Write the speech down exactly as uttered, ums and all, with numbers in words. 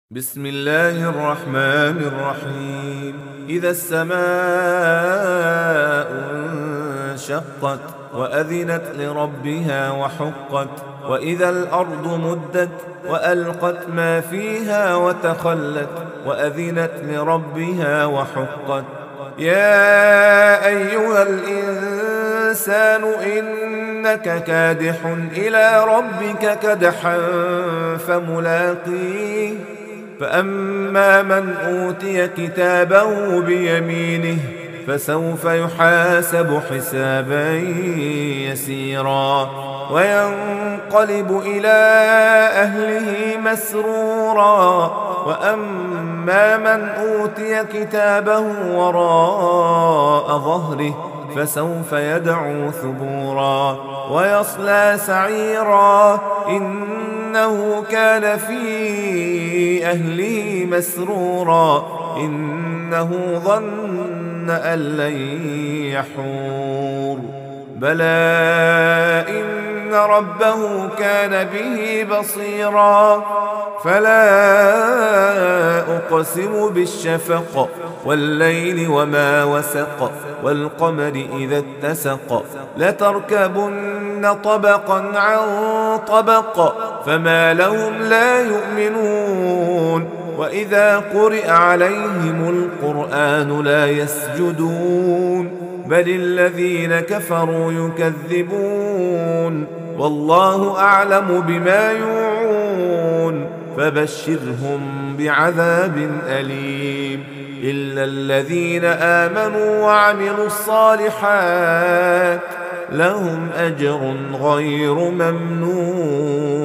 بسم الله الرحمن الرحيم. إذا السماء انشقت وأذنت لربها وحقت وإذا الأرض مدت وألقت ما فيها وتخلت وأذنت لربها وحقت. يا أيها الإنسان إنك كادح إلى ربك كدحا فملاقيه فأما من أوتي كتابه بيمينه فسوف يحاسب حسابا يسيرا وينقلب إلى أهله مسرورا. وأما من أوتي كتابه وراء ظهره فسوف يدعو ثبورا ويصلى سعيرا إنه كان في أهله مسرورا إنه ظن أن لن يحور بلى إن ربه كان به بصيرا. فلا أقسم بالشفق والليل وما وسق والقمر إذا اتسق لتركبن طبقا عن طبق فما لهم لا يؤمنون وإذا قرئ عليهم القرآن لا يسجدون بل الذين كفروا يكذبون والله أعلم بما يوعون فبشرهم بعذاب أليم إلا الذين آمنوا وعملوا الصالحات لهم أجر غير ممنون.